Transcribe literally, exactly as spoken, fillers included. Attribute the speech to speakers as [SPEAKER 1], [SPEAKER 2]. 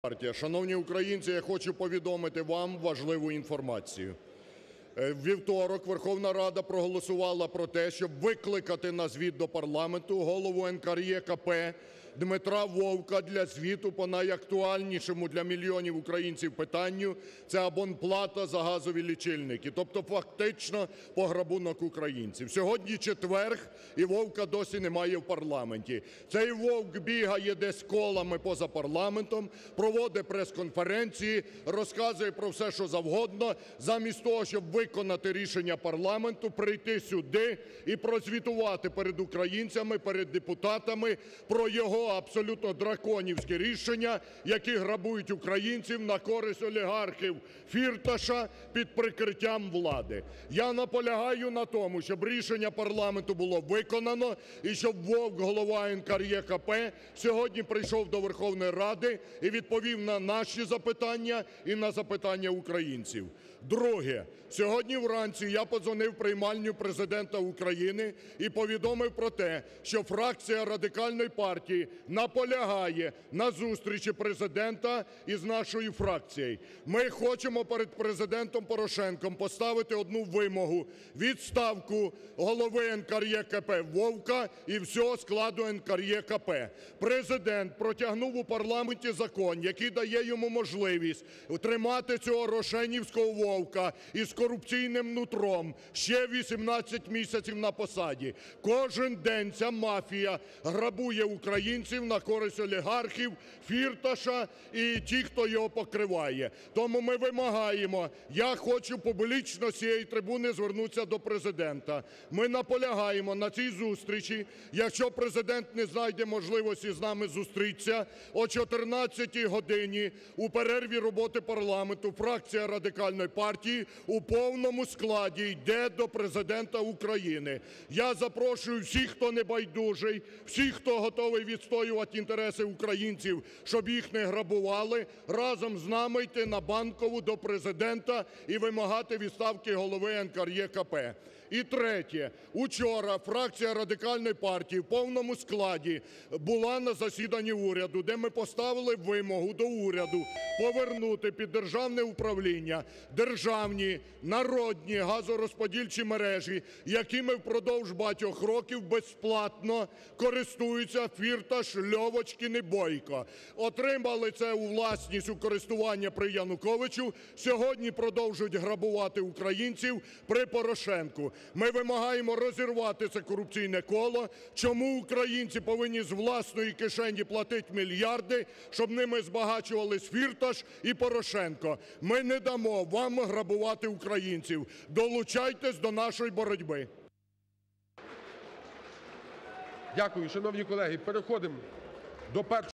[SPEAKER 1] Партія. Шановні українці, я хочу повідомити вам важливу інформацію. В вівторок Верховна Рада проголосувала про те, щоб викликати на звіт до парламенту голову НКРЕКП Дмитра Вовка для звіту по найактуальнішому для мільйонів українців питанню – це абонплата за газові лічильники, тобто фактично пограбунок українців. Сьогодні четвер, і Вовка досі немає в парламенті. Цей Вовк бігає десь колами поза парламентом, проводить прес-конференції, розказує про все, що завгодно, замість того, щоб виконати рішення парламенту, прийти сюди і прозвітувати перед українцями, перед депутатами про його абсолютно драконівські рішення, які грабують українців на користь олігархів Фірташа під прикриттям влади. Я наполягаю на тому, щоб рішення парламенту було виконано і щоб Вовк, голова НКРЕКП, сьогодні прийшов до Верховної Ради і відповів на наші запитання і на запитання українців. Друге. Сьогодні вранці я подзвонив в приймальню Президента України і повідомив про те, що фракція Радикальної партії наполягає на зустрічі Президента із нашою фракцією. Ми хочемо перед Президентом Порошенком поставити одну вимогу – відставку голови НКРЕКП Вовка і всього складу НКРЕКП. Президент протягнув у парламенті закон, який дає йому можливість тримати цього рошенівського Вовка із корупційним нутром ще вісімнадцять місяців на посаді. Кожен день ця мафія грабує українців на користь олігархів, Фірташа і ті, хто його покриває. Тому ми вимагаємо, я хочу публічно з цієї трибуни звернутися до Президента. Ми наполягаємо на цій зустрічі, якщо Президент не знайде можливості з нами зустрітися, о чотирнадцятій годині у перерві роботи парламенту фракція Радикальної партії у повному складі йде до Президента України. Я запрошую всіх, хто небайдужий, всіх, хто готовий відстоювати інтереси українців, щоб їх не грабували, разом з нами йти на Банкову до Президента і вимагати відставки голови НКРЕКП. І третє. Учора фракція Радикальної партії в повному складі була на засіданні уряду, де ми поставили вимогу до уряду повернути під державне управління державні народні газорозподільчі мережі, якими впродовж багатьох років безплатно користуються Фірташ, Льовочкін і Бойко. Отримали це у власність, у користування при Януковичу, сьогодні продовжують грабувати українців при Порошенку. Ми вимагаємо розірвати це корупційне коло. Чому українці повинні з власної кишені платити мільярди, щоб ними збагачувались Фірташ і Порошенко? Ми не дамо вам грабувати українців. Долучайтесь до нашої боротьби.
[SPEAKER 2] Дякую. Шановні колеги, переходимо до першого